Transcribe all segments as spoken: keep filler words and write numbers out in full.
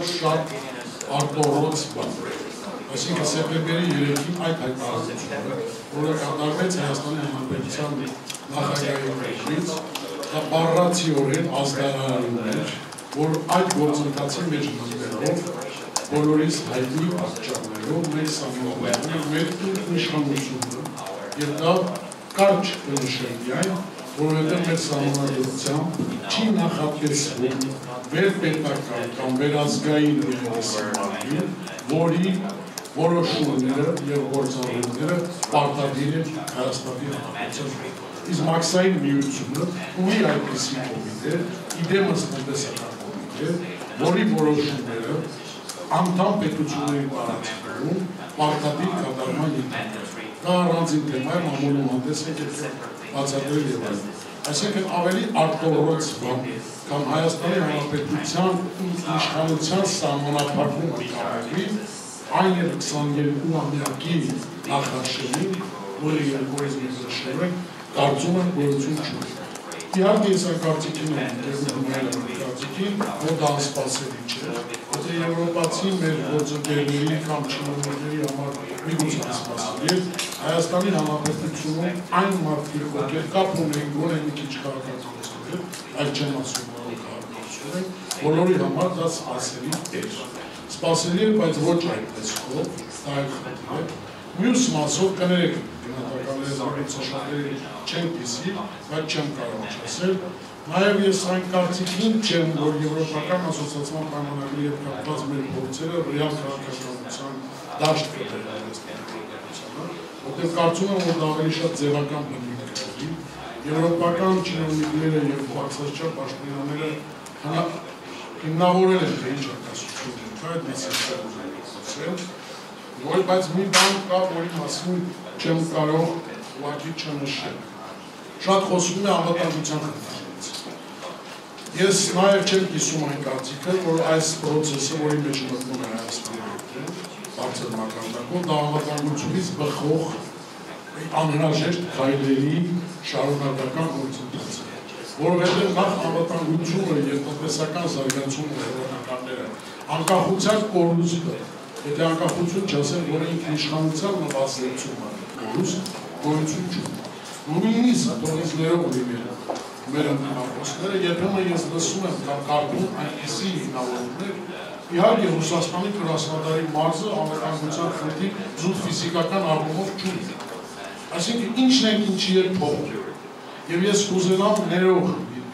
շատ արտորոց բան։ Այսինքն սեպտեմբերի երեքին այդ հայտարարությունը, որը կատարվեց Հայաստանի Հանրապետության նախագահի կողմից, դա բառացիորեն ազգանարարում էր, որ այդ գործընթացի մեջ մտնելով բոլորիս հայտնի պատճառներով մեր սահմանափակում մեր ինքնիշխանությունը եւ դա կարճ կնշել միայն, որովհետեւ մեր սահմանադրությամբ չի նախատեսվում վերպետական կամ վերազգային եղանակի, որի որոշումները եւ գործառույթները պարտադիր են Հայաստանի Հանրապետության։ Իսկ մաքսային միությունը ունի այդպիսի կոմիտե, իդեմս տնտեսական կոմիտե, որի որոշումները անդամ պետությունների տարածքում պարտադիր կատարման ենթարկվում։ Դա առանձին թեմա է, մամուլում հանդես է բացատրել եւ այլն։ Այսինքն ավելի արտորոց բան կամ Հայաստանի Հանրապետության իշխանության սահմանափակումը կատարվի այն եւ քսաներկու-ամյակի նախաշեմին, որը երկրորդ նշել ենք, կարծում եմ գոյություն չունի։ Իհարկե ես այն կարծիքին եմ, կարծիքին, որ դա անսպասելի չէ, եթե եվրոպացի մեր գործընկերների կամ չինովների համար միգուցե անսպասելի է, Հայաստանի Հանրապետությունում այն մարդիկ, ովքեր կապ ունեն գոնե մի քիչ քաղաքացիություններ, այլ չեմ ասում, որ քաղաքացիություն, բոլորի համար դա սպասելի էր։ Սպասելի էր, բայց ոչ այդ տեսքով, դա այդ խնդիր է։ Մյուս մասով կներեք գնահատականները զարգացումների չեն կիսի, բայց չեմ կարող ասել։ Նաև ես այն կարծիքին չեմ, որ Եվրոպական ասոցիացիան պայմանագրի հետ կապված մեր փորձերը ռեալ քաղաքականության դաշտ կդրեն, որտեղ կարծում եմ, որ դա ավելի շատ ձևական բնույթ կունենա։ Եվրոպական չինովնիկները եւ բարձրաճար պաշտոնյաները հիմնավորել են թե ինչ արտասություն են, այդ մասը որ բայց մի բան կա, որի մասին չեմ կարող ուղղակի չնշել։ Շատ խոսում է անվտանգության խնդիրներից։ Ես նաև չեմ կիսում այն կարծիքը, որ այս պրոցեսը, որի մեջ մտնում է Հայաստանը, բարձր մակարդակով, դա անվտանգությունից բխող անհրաժեշտ քայլերի շարունակական գործընթաց է։ Որովհետև նախ անվտանգությունը եւ տնտեսական զարգացումը եվրոպականները անկախության կորուստը, եթե անկախություն չասեն, որ ինքնիշխանության նվազեցումը կորուստ գոյություն չունի։ Նույնիսկ թողնիցներով լինել մեր ընդհանրությունները, երբեմն ես լսում եմ կամ կարդում այնպիսի հիմնավորումներ, իհարկե Ռուսաստանի Կրասնոդարի մարզը անվտանգության խնդիր զուտ ֆիզիկական առումով չունի։ Այսինքն ինչն են ինչի է փոխում։ Եվ ես կուզենամ ներող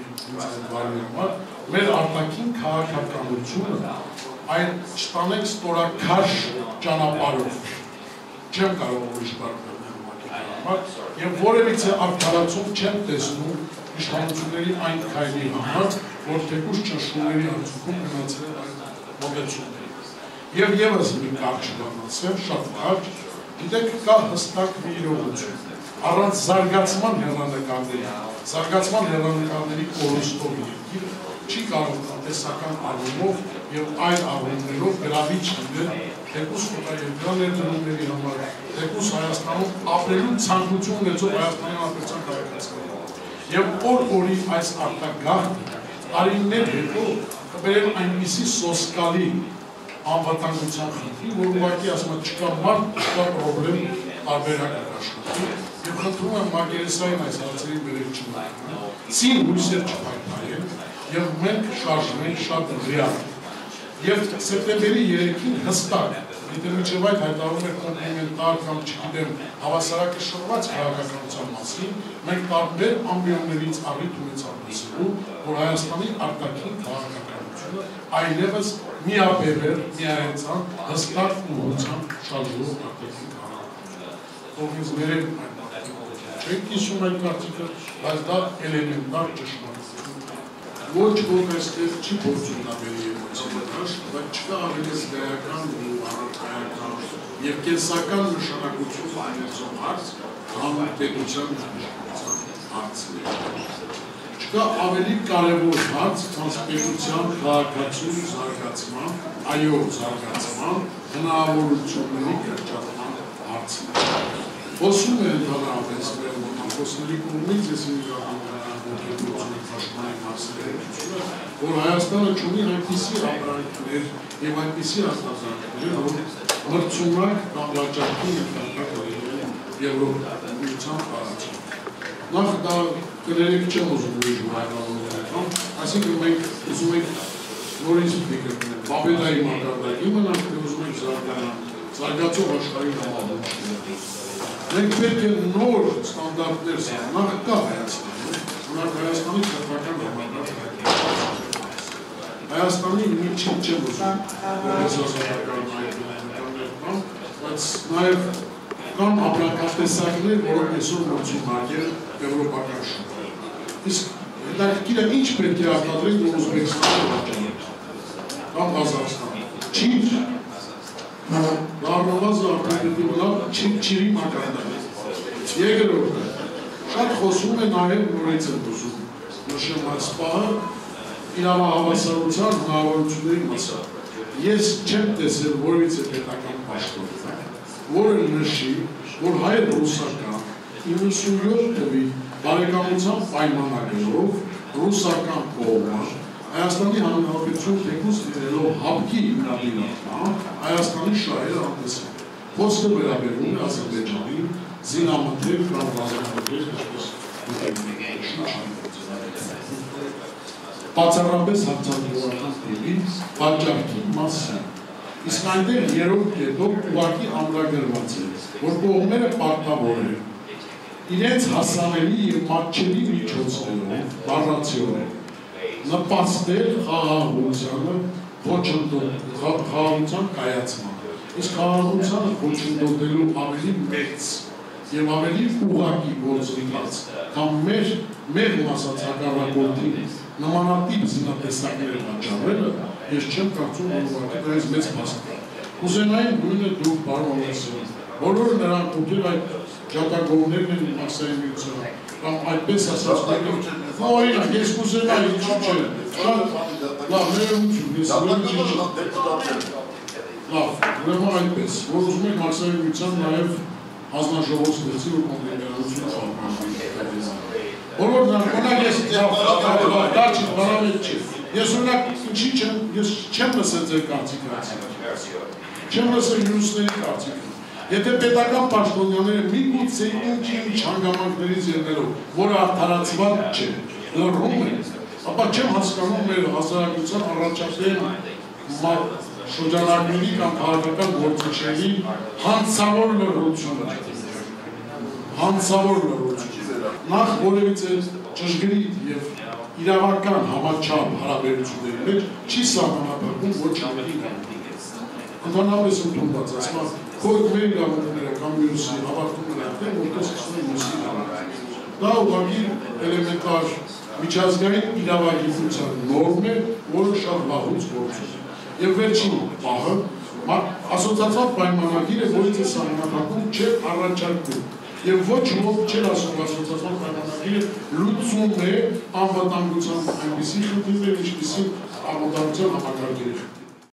մեր արտաքին քաղաքականությունը այն չտանենք ստորաքաշ ճանապարհով, չեմ կարող ուրիշ բառերով, եւ որևիցե արդարացում չեմ տեսնում իշխանությունների այն քայլի համար, որ թեկուզ ճնշումների արդյունքում գնացել են այդ մոտեցումները։ Եվ եւս մի կարճ բան ասեմ, շատ կարճ, գիտեք, կա հստակ մի իրողություն։ Առանց զարգացման հեռանկարների, զարգացման հեռանկարների կորուստով երկիրը չի կարող տնտեսական առումով եւ այլ առումներով գրավիչ լինել թեկուզ օտարերկրյա ներդրումների համար, թեկուզ Հայաստանում ապրելու ցանկություն ունեցող Հայաստանի Հանրապետության քաղաքացիների։ Եվ օր-օրի այս արտագաղթը տարիներ հետո կբերեն այնպիսի սոսկալի անվտանգության խնդիր, որ ուղղակի ասում եմ չկա մարդ, չկա պրոբլեմ տարբերակ աշխատի։ Եվ խնդրում եմ մակերեսային այս հարցերի վերել չմարքնալ, ցին հույսեր չպայքարել, եւ մենք շարժվենք շատ ռեալ։ Եվ սեպտեմբերի երեքին հստակ, եթե մինչև այդ հայտարարում եք կոմպլիմենտար կամ չգիտեմ հավասարակշռված քաղաքականության մասին, մենք տարբեր ամբիոններից առիթ ունեցանք լսելու, որ Հայաստանի արտաքին քաղաքականությունը այլևս միաբևեր, միայնացան, հստակ ուղղությամբ շարժվող արտաքին քաղաքականություն։ Թող ինձ ներեն այդ մարդիկ չեն կիսում այդ կարծիքը, բայց դա էլեմենտար ճշմարտություն է։ Ոչ ոք այստեղ չի փորձում նավերի էմոցիաներ, բայց չկա ավելի զգայական ու առարկայական եւ կենսական նշանակություն ունեցող հարց, քան պետության հարցը։ Չկա ավելի կարևոր հարց, քան պետության քաղաքացու զարգացման, այո, զարգացման, հնարավորությունների կրճատման հարցը։ Խոսում է ընդհանրապես մեր խոսների կողմից, ես ինքնին ճշմարիտ մասնագիտությունը, որ Հայաստանը չունի այնպիսի ապրանքներ եւ այնպիսի արտադրանքներ, որ մրցունակ կամ վաճառքի նկատմամբ Եվրոպայության տարածքում։ Նախ դա կներեք չեմ ուզում ուրիշ հայտնավորել, այսինքն մենք ուզում ենք նորից ֆիկր ունենք, Բաբելայի մակարդակի մնանք, թե ուզում ենք զարգանալ, զարգացող աշխարհի համալուտ։ Մենք պետք է նոր ստանդարտներ սահմանել, կա Հայաստանում, ունենք Հայաստանի քրթական համակարգ։ Հայաստանի միջին չեմ ուզում, որպես ասական այդներ կան, բայց նաև կան ապրանքատեսակներ, որոնք այսօր մրցունակ են եվրոպական շուկայում։ Իսկ հետաքրքիր է ինչ պետք է արտադրենք, որ Ուզբեկստանը վաճառենք, կամ Ղազախստանը։ Չինչ, դառնված արդյունքի վրա չիրի մակարդակ։ Երկրորդը, շատ խոսում է նաև նորից են ուզում նշեմ այս պահը իրավահավասարության հնարավորությունների մասը։ Ես չեմ տեսել որևիցե պետական պաշտոն, որը նշի, որ հայ-ռուսական իննսունյոթ թվի բարեկամության պայմանագրերով ռուսական կողմը Հայաստանի Հանրապետություն թեկուզ դիրելով հապկի հիմնադիրական Հայաստանի շահերը անտեսել։ Խոսքը վերաբերում է Ադրբեջանի զինամթերք կամ ռազմամթերք, բացառապես հացադուլական տիպի վաճառքի մասին։ Իսկ այնտեղ երրորդ կետով ուղղակի ամրագրված է, որ կողմերը պարտավոր են իրենց հասանելի և մատչելի միջոցներով, բառացիորեն, նպաստել խաղաղությանը, խաղաղության կայացմանը։ Իսկ խաղաղությանը խոչընդոտելու ավելի մեծ և ավելի ուղղակի գործընթաց, կամ մեր մեղմ ասած հակառակորդի նմանատիպ զինատեսակներ վաճառելը, ես չեմ կարծում, որ ուղղակի դրանից մեծ փաստ կա։ Կուզենայի նույնը դուք պարոն Օվսյան, բոլորը նրանք ովքեր այդ ջատագովներն են Մաքսային միությանը, կամ այդպես ասած օրինակ, ես կուզենայի ինչու՞ չէ, շատ լավ ներողություն, ես լավ, ուրեմն այդպես, որ ուզում եք Մաքսային միության նաև հանձնաժողով ստեղծի ու կոնգրեգացիոն խաղարկան։ Բոլոր նրանք, օրինակ ես դա չի, բարավետ չի։ Ես օրինակ ինչի չեմ, ես չեմ լսել ձեր կարծիքը, չեմ լսել մյուսների կարծիքը։ Եթե պետական պաշտոնյաները միգուցե ինչ-ինչ հանգամանքներից ելնելով, որը արդարացված չէ, լռում են, ապա չեմ հասկանում մեր հասարակության առաջացնեն շրջանակների կամ քաղաքական գործիչների հանցավոր լռությունը։ Հանցավոր լռությունը։ Նախ որևիցե ճշգրիտ և իրավական համաչափ հարաբերությունների մեջ չի սահմանափակվում ոչ ամենին։ Ընդհանրապես ընդունված, ասма, քոյք մեր իրավունքները կամ մյուսի հավատում են այնտեղ, որտեղ սկսում են մյուսի իրավունքները։ Դա ուղղակի էլեմենտար միջազգային իրավագիտության նորմ է, որը շատ վաղուց գործում է։ Եվ վերջին պահը, ասոցիացիան պայմանագիրը, որից է սահմանափակում, չէ առաջարկում։ Եվ ոչ ոք չէր ասում ասոցիացիան պայմանագիրը լուծում է անվտանգության այնպիսի խնդիրներ, ինչպիսի անվտանգության համակարգերի։